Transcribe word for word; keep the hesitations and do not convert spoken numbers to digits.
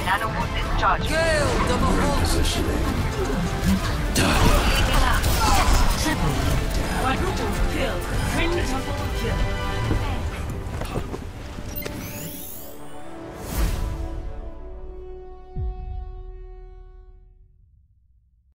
Nanobot discharge. Gale, double hold. Positioning. Quadruple kill. Quintuple kill.